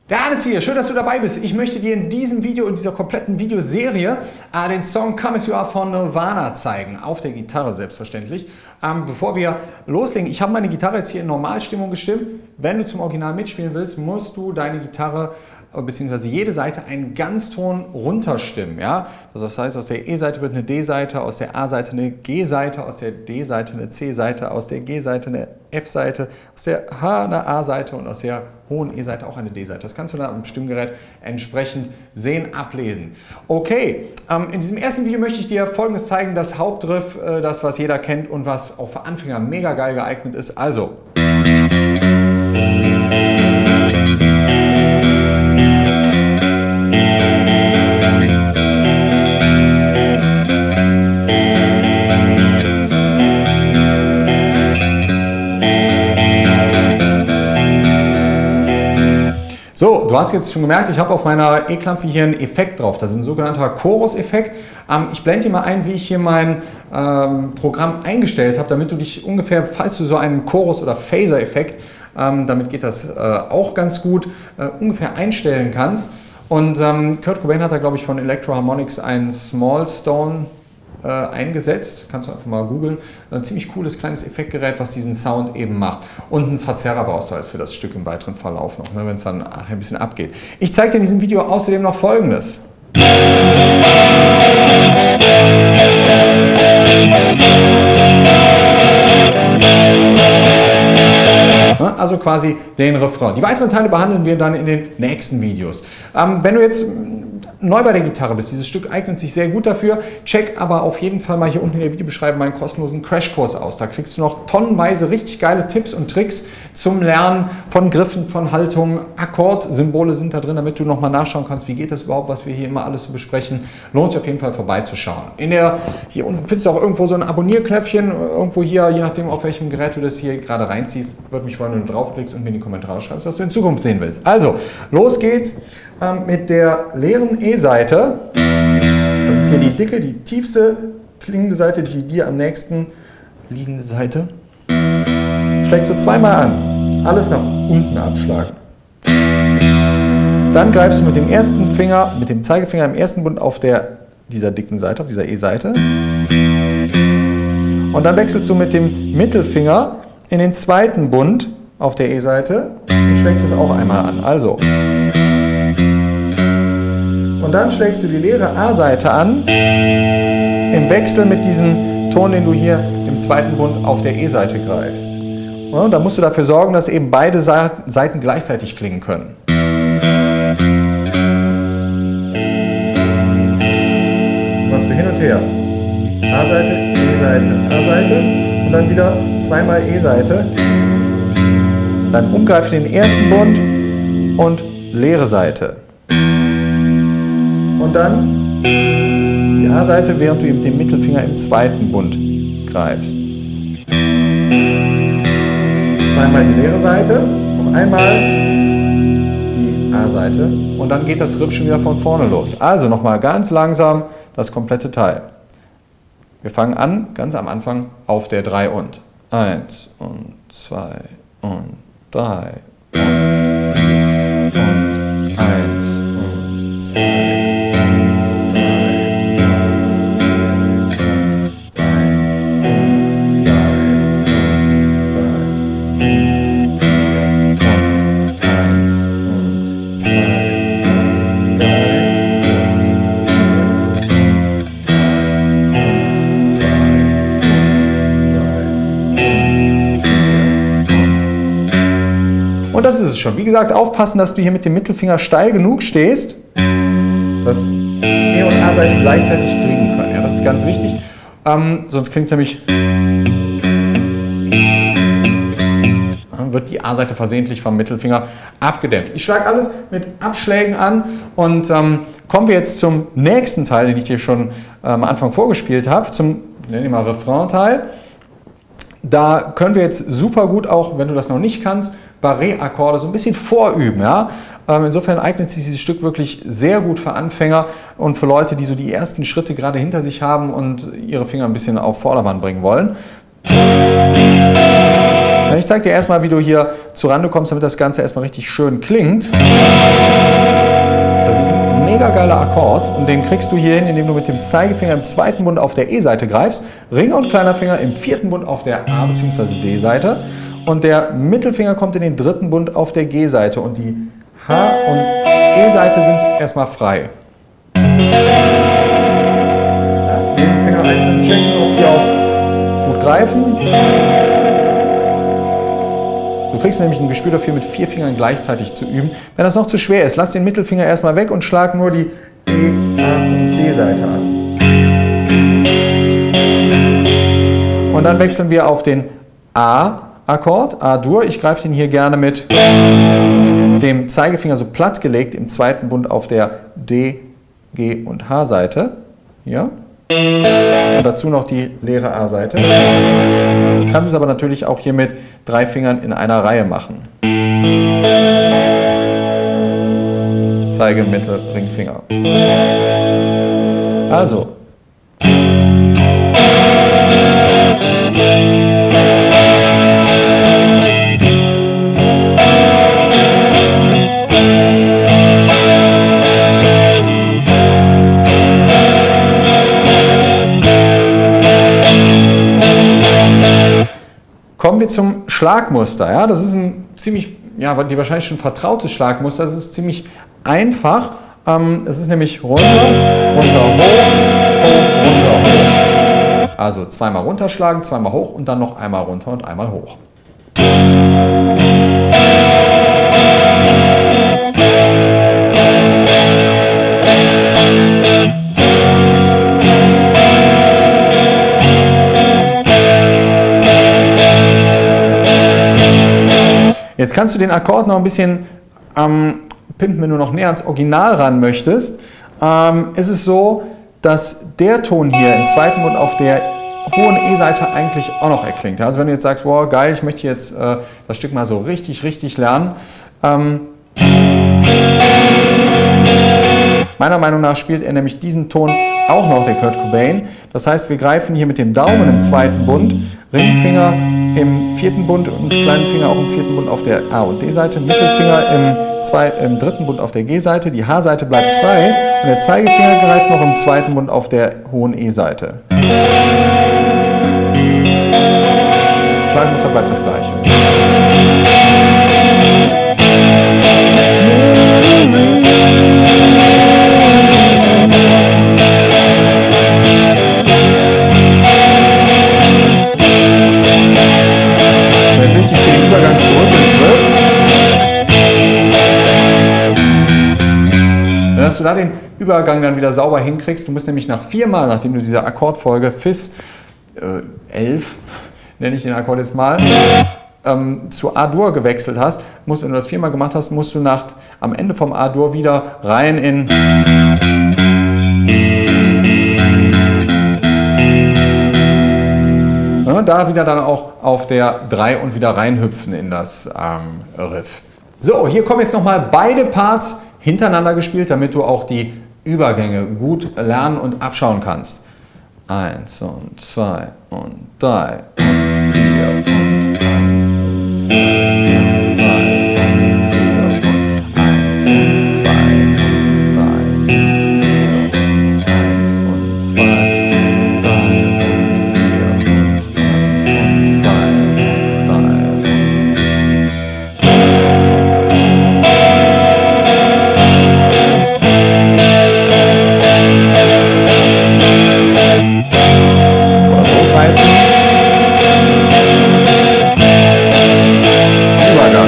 Der Hannes hier, schön, dass du dabei bist. Ich möchte dir in diesem Video, in dieser kompletten Videoserie, den Song Come As You Are von Nirvana zeigen. Auf der Gitarre selbstverständlich. Bevor wir loslegen, ich habe meine Gitarre jetzt hier in Normalstimmung gestimmt. Wenn du zum Original mitspielen willst, musst du deine Gitarre bzw. jede Seite einen Ganzton runterstimmen. Ja? Das heißt, aus der E-Seite wird eine D-Seite, aus der A-Seite eine G-Seite, aus der D-Seite eine C-Seite, aus der G-Seite eine F-Seite, aus der H eine A-Seite und aus der hohen E-Seite auch eine D-Seite. Das kannst du dann am Stimmgerät entsprechend sehen, ablesen. Okay, in diesem ersten Video möchte ich dir Folgendes zeigen. Das Hauptriff, das was jeder kennt und was auch für Anfänger mega geil geeignet ist. Also. So, du hast jetzt schon gemerkt, ich habe auf meiner E-Klampfe hier einen Effekt drauf. Das ist ein sogenannter Chorus-Effekt. Ich blende dir mal ein, wie ich hier mein Programm eingestellt habe, damit du dich ungefähr, falls du so einen Chorus- oder Phaser-Effekt, damit geht das auch ganz gut, ungefähr einstellen kannst. Und Kurt Cobain hat da, glaube ich, von Electro Harmonix einen Small Stone eingesetzt. Kannst du einfach mal googeln. Ein ziemlich cooles kleines Effektgerät, was diesen Sound eben macht. Und einen Verzerrer brauchst du halt für das Stück im weiteren Verlauf noch, ne, wenn es dann ein bisschen abgeht. Ich zeige dir in diesem Video außerdem noch Folgendes. Also quasi den Refrain. Die weiteren Teile behandeln wir dann in den nächsten Videos. Wenn du jetzt neu bei der Gitarre bist, dieses Stück eignet sich sehr gut dafür, check aber auf jeden Fall mal hier unten in der Videobeschreibung meinen kostenlosen Crashkurs aus. Da kriegst du noch tonnenweise richtig geile Tipps und Tricks zum Lernen von Griffen, von Haltungen, Akkordsymbole sind da drin, damit du nochmal nachschauen kannst, wie geht das überhaupt, was wir hier immer alles so besprechen. Lohnt sich auf jeden Fall vorbeizuschauen. Hier unten findest du auch irgendwo so ein Abonnierknöpfchen, irgendwo hier, je nachdem auf welchem Gerät du das hier gerade reinziehst, würde mich freuen, wenn du draufklickst und mir in die Kommentare schreibst, was du in Zukunft sehen willst. Also, los geht's mit der leeren E-Seite. Das ist hier die dicke, die tiefste klingende Seite, die dir am nächsten liegende Seite. Schlägst du zweimal an. Alles nach unten abschlagen. Dann greifst du mit dem ersten Finger, mit dem Zeigefinger im ersten Bund auf dieser dicken Seite, auf dieser E-Seite. Und dann wechselst du mit dem Mittelfinger in den zweiten Bund auf der E-Seite und schlägst es auch einmal an. Also. Und dann schlägst du die leere A-Seite an, im Wechsel mit diesem Ton, den du hier im zweiten Bund auf der E-Seite greifst. Und da musst du dafür sorgen, dass eben beide Seiten gleichzeitig klingen können. Das machst du hin und her. A-Seite, E-Seite, A-Seite und dann wieder zweimal E-Seite. Dann umgreife den ersten Bund und leere Seite. Und dann die A-Seite, während du mit dem Mittelfinger im zweiten Bund greifst. Zweimal die leere Seite, noch einmal die A-Seite und dann geht das Riff schon wieder von vorne los. Also nochmal ganz langsam das komplette Teil. Wir fangen an, ganz am Anfang auf der 3 und. 1 und 2 und 3 und 4 und 1 und 2. Und das ist es schon. Wie gesagt, aufpassen, dass du hier mit dem Mittelfinger steil genug stehst, dass E- und A-Seite gleichzeitig klingen können. Ja, das ist ganz wichtig. Sonst klingt es nämlich, wird die A-Seite versehentlich vom Mittelfinger abgedämpft. Ich schlage alles mit Abschlägen an und kommen wir jetzt zum nächsten Teil, den ich dir schon am Anfang vorgespielt habe, zum, nennen wir mal Refrain-Teil. Da können wir jetzt super gut auch, wenn du das noch nicht kannst, Barré-Akkorde so ein bisschen vorüben. Ja? Insofern eignet sich dieses Stück wirklich sehr gut für Anfänger und für Leute, die so die ersten Schritte gerade hinter sich haben und ihre Finger ein bisschen auf Vordermann bringen wollen. Ich zeige dir erstmal, wie du hier zurande kommst, damit das Ganze erstmal richtig schön klingt. Das ist ein mega geiler Akkord und den kriegst du hier hin, indem du mit dem Zeigefinger im zweiten Bund auf der E-Seite greifst, Ring und kleiner Finger im vierten Bund auf der A- bzw. D-Seite und der Mittelfinger kommt in den dritten Bund auf der G-Seite und die H- und E-Seite sind erstmal frei. Jeden Finger einzeln checken, ob die auch gut greifen. Du kriegst nämlich ein Gespür dafür, mit 4 Fingern gleichzeitig zu üben. Wenn das noch zu schwer ist, lass den Mittelfinger erstmal weg und schlag nur die E, A und D-Seite an. Und dann wechseln wir auf den A-Akkord, A-Dur. Ich greife den hier gerne mit dem Zeigefinger so platt gelegt im zweiten Bund auf der D, G und H-Seite. Ja. Und dazu noch die leere A-Seite. Du kannst es aber natürlich auch hier mit 3 Fingern in einer Reihe machen. Zeige, Mittel, Ringfinger. Also. Kommen wir zum Schlagmuster. Ja, das ist ein ziemlich, ja, dir wahrscheinlich schon vertrautes Schlagmuster. Das ist ziemlich einfach. Es ist nämlich runter, runter, hoch, hoch, runter, hoch. Also zweimal runterschlagen, zweimal hoch und dann noch einmal runter und einmal hoch. Jetzt kannst du den Akkord noch ein bisschen pimpen, wenn du noch näher ans Original ran möchtest. Ist es so, dass der Ton hier im zweiten Bund auf der hohen E-Seite eigentlich auch noch erklingt. Also wenn du jetzt sagst, wow, geil, ich möchte jetzt das Stück mal so richtig lernen. Meiner Meinung nach spielt er nämlich diesen Ton auch noch, der Kurt Cobain. Das heißt, wir greifen hier mit dem Daumen im zweiten Bund, Ringfinger im vierten Bund und kleinen Finger auch im vierten Bund auf der A- und D-Seite, Mittelfinger im dritten Bund auf der G-Seite, die H-Seite bleibt frei und der Zeigefinger greift noch im zweiten Bund auf der hohen E-Seite. Schlagmuster bleibt das gleiche. Jetzt wichtig für den Übergang zurück ins Riff. Dass du da den Übergang dann wieder sauber hinkriegst, du musst nämlich nach 4 Mal, nachdem du diese Akkordfolge Fis 11, nenne ich den Akkord jetzt mal, zu A-Dur gewechselt hast, wenn du das 4 Mal gemacht hast, musst du am Ende vom A-Dur wieder rein in da wieder dann auch auf der 3 und wieder reinhüpfen in das Riff. So, hier kommen jetzt nochmal beide Parts hintereinander gespielt, damit du auch die Übergänge gut lernen und abschauen kannst. 1 und 2 und 3 und 4 und 1 und 2 und 3 und 4 und 1 und 2 und 3 und 4 und 1 und 2 und 3 und 4 und 1 und 2 und 3 und 4. Oder so greifen. Übergang.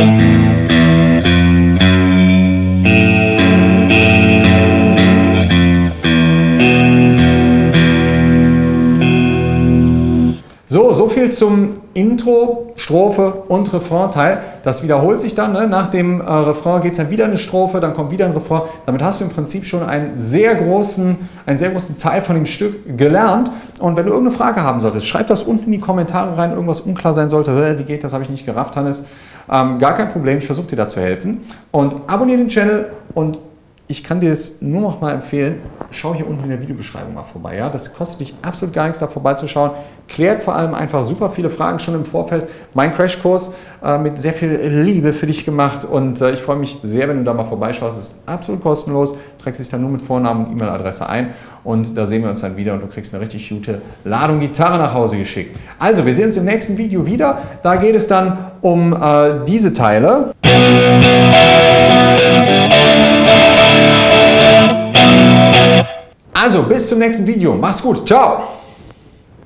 So viel zum Intro, Strophe und Refrain-Teil. Das wiederholt sich dann. Ne? Nach dem Refrain geht es dann wieder eine Strophe, dann kommt wieder ein Refrain. Damit hast du im Prinzip schon einen sehr großen Teil von dem Stück gelernt. Und wenn du irgendeine Frage haben solltest, schreib das unten in die Kommentare rein. Irgendwas unklar sein sollte, wie geht das, habe ich nicht gerafft, Hannes. Gar kein Problem, ich versuche dir da zu helfen. Und abonniere den Channel und Ich kann dir es nur noch mal empfehlen, schau hier unten in der Videobeschreibung mal vorbei. Ja? Das kostet dich absolut gar nichts, da vorbeizuschauen. Klärt vor allem einfach super viele Fragen schon im Vorfeld. Mein Crashkurs mit sehr viel Liebe für dich gemacht und ich freue mich sehr, wenn du da mal vorbeischaust. Es ist absolut kostenlos. Trägst dich dann nur mit Vornamen und E-Mail-Adresse ein und da sehen wir uns dann wieder und du kriegst eine richtig gute Ladung Gitarre nach Hause geschickt. Also, wir sehen uns im nächsten Video wieder. Da geht es dann um diese Teile. Also, bis zum nächsten Video. Mach's gut. Ciao.